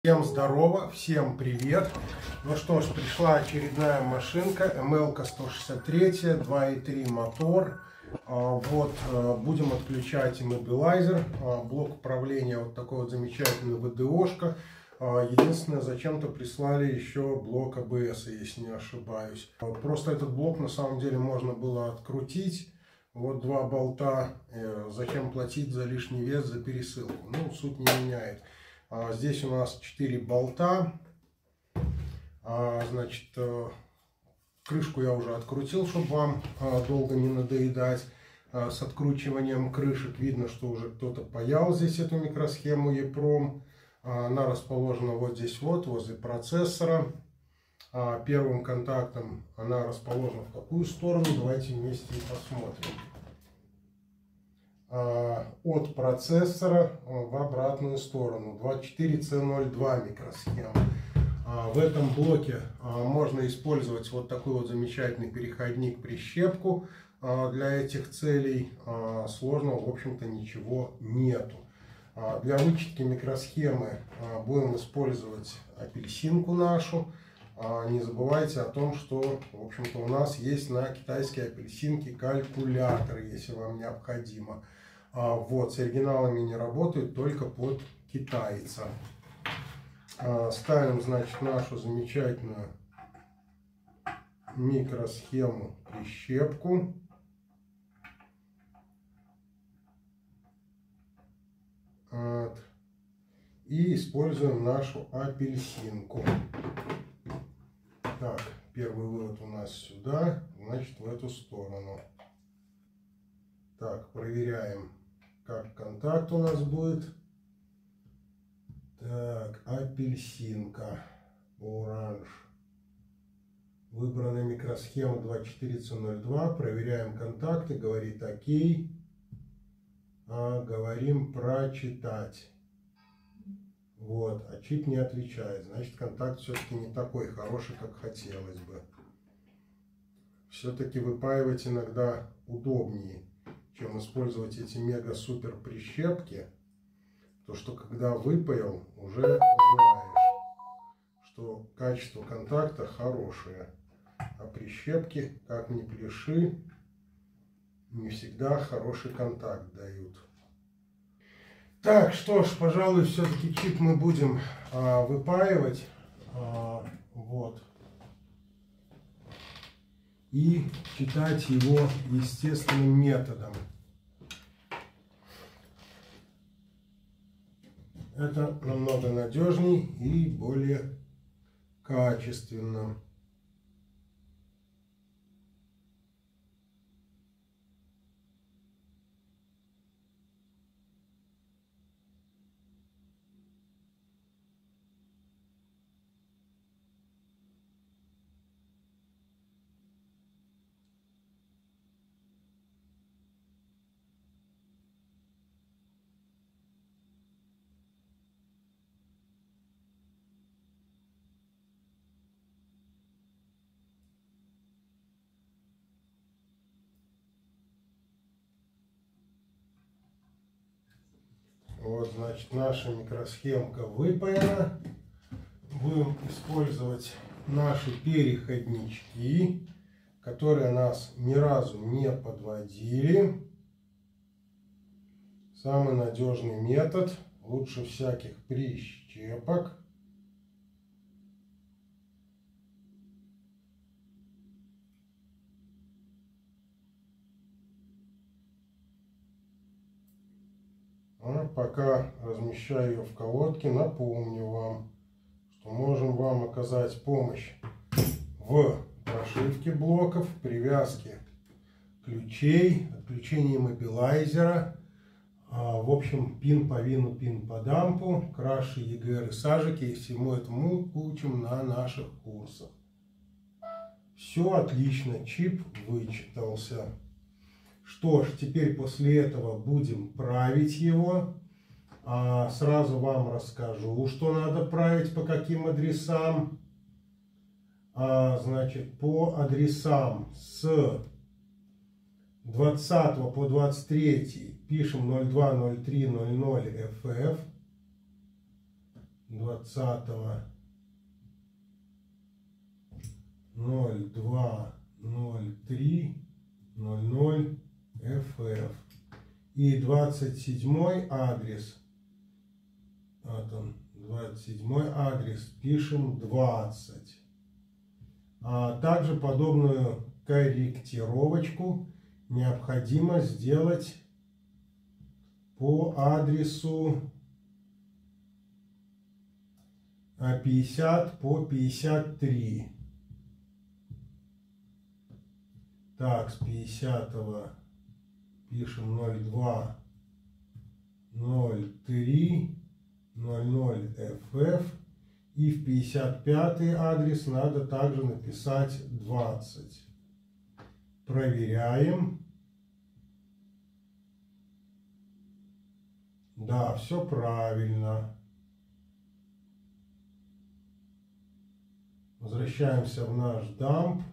Всем здорово, всем привет. Ну что ж, пришла очередная машинка ML-163, 2.3 мотор. Вот, будем отключать иммобилайзер, блок управления, вот такой вот замечательный ВДОшка. Единственное, зачем-то прислали еще блок АБС, если не ошибаюсь. Просто этот блок на самом деле можно было открутить. Вот два болта, зачем платить за лишний вес, за пересылку? Ну, суть не меняет. Здесь у нас 4 болта. Значит, крышку я уже открутил, чтобы вам долго не надоедать. С откручиванием крышек видно, что уже кто-то паял здесь эту микросхему EEPROM. Она расположена вот здесь вот, возле процессора. Первым контактом она расположена в какую сторону? Давайте вместе и посмотрим. От процессора в обратную сторону. 24C02 микросхема. В этом блоке можно использовать вот такой вот замечательный переходник прищепку. Для этих целей сложного, в общем-то, ничего нету. Для вычетки микросхемы будем использовать апельсинку нашу. Не забывайте о том, что, в общем-то, у нас есть на китайской апельсинке калькулятор, если вам необходимо. Вот, с оригиналами не работают, только под китайца. Ставим, значит, нашу замечательную микросхему прищепку. Вот. И используем нашу апельсинку. Так, первый вывод у нас сюда, значит, в эту сторону. Так, проверяем, как контакт у нас будет. Так, апельсинка, оранж. Выбрана микросхема 24C02. Проверяем контакты, говорит ОК. Говорим прочитать. Вот, а чип не отвечает. Значит, контакт все-таки не такой хороший, как хотелось бы. Все-таки выпаивать иногда удобнее, чем использовать эти мега-супер прищепки. То, что когда выпаял, уже знаешь, что качество контакта хорошее. А прищепки, как ни пляши, не всегда хороший контакт дают. Так, что ж, пожалуй, все-таки чип мы будем выпаивать. Вот. И читать его естественным методом. Это намного надежней и более качественно. Вот, значит, наша микросхемка выпаяна. Будем использовать наши переходнички, которые нас ни разу не подводили. Самый надежный метод, лучше всяких прищепок. Пока размещаю ее в колодке, напомню вам, что можем вам оказать помощь в прошивке блоков, привязке ключей, отключении иммобилайзера, в общем, пин по вину, пин по дампу, краши, ЕГР и сажики, и всему этому учим на наших курсах. Все отлично, чип вычитался. Что ж, теперь после этого будем править его. Сразу вам расскажу, что надо править, по каким адресам. Значит, по адресам с 20 по 23 пишем 020300FF. 20.02.03.00 FF. И 27 адрес. Вот он, 27 адрес. Пишем 20. А также подобную корректировочку необходимо сделать по адресу 50 по 53. Так, с 50 пишем 02.03.00 FF. И в 55 адрес надо также написать 20. Проверяем. Да, все правильно. Возвращаемся в наш дамп.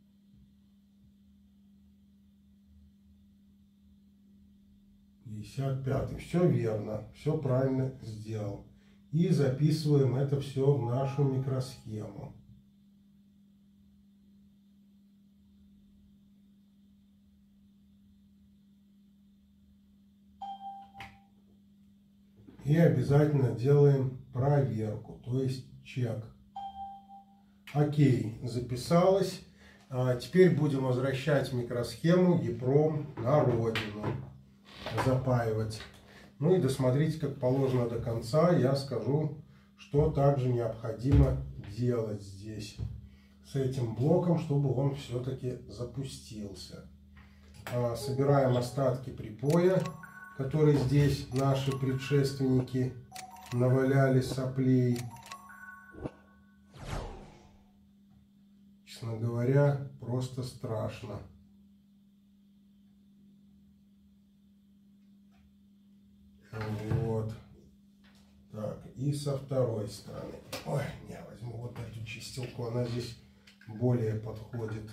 Все верно, все правильно сделал. И записываем это все в нашу микросхему. И обязательно делаем проверку, то есть чек. Окей, записалось. Теперь будем возвращать микросхему EEPROM на родину, запаивать. Ну и досмотрите, как положено до конца, я скажу, что также необходимо делать здесь с этим блоком, чтобы он все-таки запустился. Собираем остатки припоя, которые здесь наши предшественники наваляли соплей. Честно говоря, просто страшно. Вот. Так, и со второй стороны. Ой, я возьму вот эту чистилку, она здесь более подходит.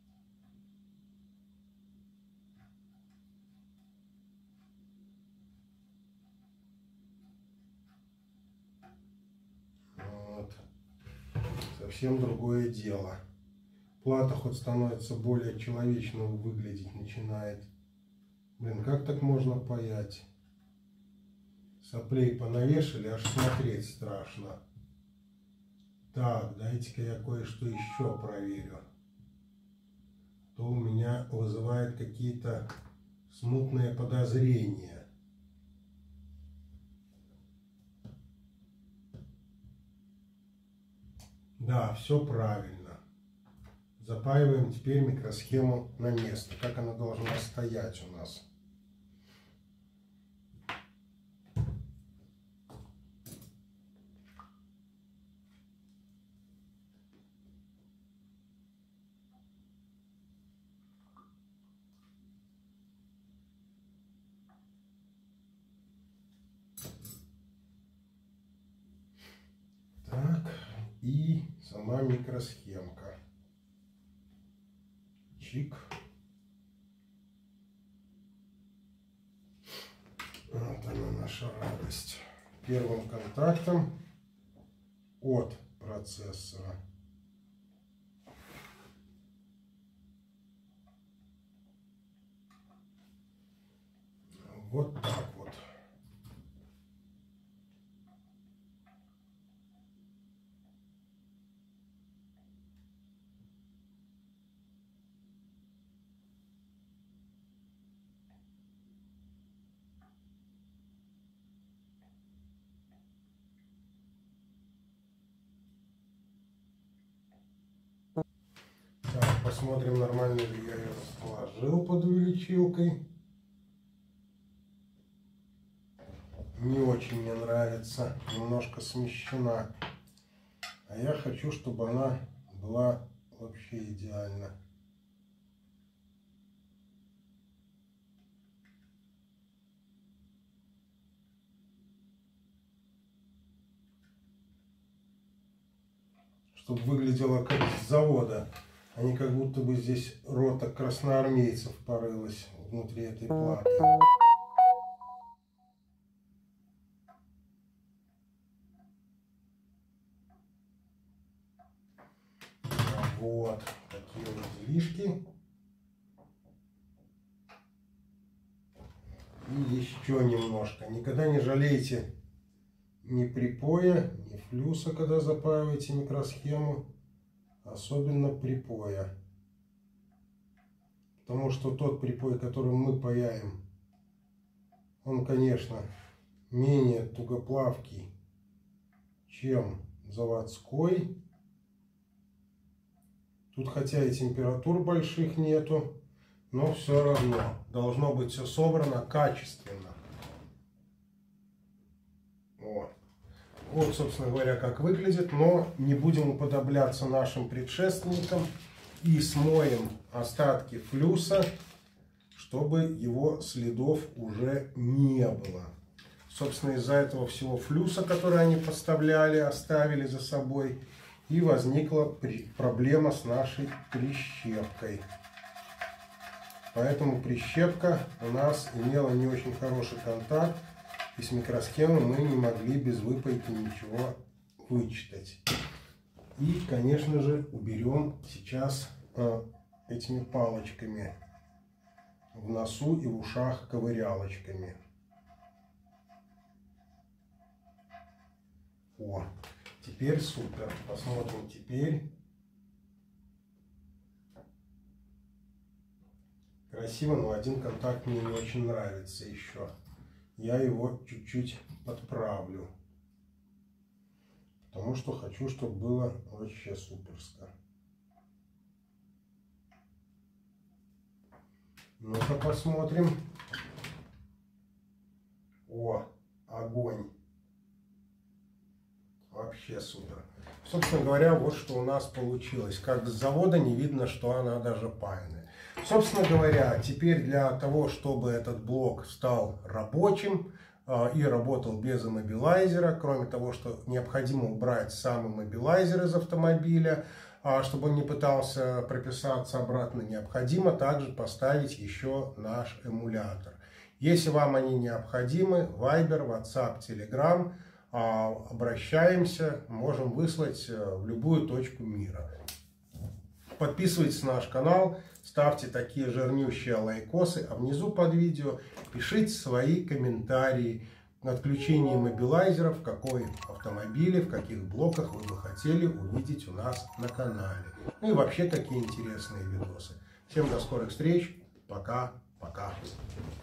Вот. Совсем другое дело. Плата хоть становится более человечно выглядеть начинает. Блин, как так можно паять? Соплей понавешали, аж смотреть страшно. Так, дайте-ка я кое-что еще проверю. То у меня вызывает какие-то смутные подозрения. Да, все правильно. Запаиваем теперь микросхему на место. Как она должна стоять у нас. Так, и сама микросхемка. Чик. Вот она, наша радость. Первым контактом от процессора. Вот так вот. Так, посмотрим, нормально ли я ее расположил под увеличилкой. Не очень мне нравится, немножко смещена. А я хочу, чтобы она была вообще идеально. Чтобы выглядело как с завода, а не как будто бы здесь рота красноармейцев порылась внутри этой платы. Вот такие вот делишки. И еще немножко. Никогда не жалейте ни припоя, ни флюса, когда запаиваете микросхему. Особенно припоя. Потому что тот припой, которым мы паяем, он, конечно, менее тугоплавкий, чем заводской. Тут хотя и температур больших нету, но все равно должно быть все собрано качественно. Вот, собственно говоря, как выглядит, но не будем уподобляться нашим предшественникам и смоем остатки флюса, чтобы его следов уже не было. Собственно, из-за этого всего флюса, который они поставляли, оставили за собой, и возникла проблема с нашей прищепкой. Поэтому прищепка у нас имела не очень хороший контакт, и с микросхемы мы не могли без выпайки ничего вычитать. И, конечно же, уберем сейчас этими палочками в носу и в ушах, ковырялочками. О, теперь супер. Посмотрим теперь. Красиво, но один контакт мне не очень нравится еще. Я его чуть-чуть подправлю. Потому что хочу, чтобы было вообще суперско. Ну-ка посмотрим. О, огонь. Вообще супер. Собственно говоря, вот что у нас получилось. Как с завода не видно, что она даже паяная. Собственно говоря, теперь для того, чтобы этот блок стал рабочим и работал без иммобилайзера, кроме того, что необходимо убрать сам иммобилайзер из автомобиля, чтобы он не пытался прописаться обратно, необходимо также поставить еще наш эмулятор. Если вам они необходимы, Viber, WhatsApp, Telegram, обращаемся, можем выслать в любую точку мира. Подписывайтесь на наш канал, ставьте такие жирнющие лайкосы, а внизу под видео пишите свои комментарии на отключение иммобилайзера, в какой автомобиле, в каких блоках вы бы хотели увидеть у нас на канале. Ну и вообще какие интересные видосы. Всем до скорых встреч, пока-пока.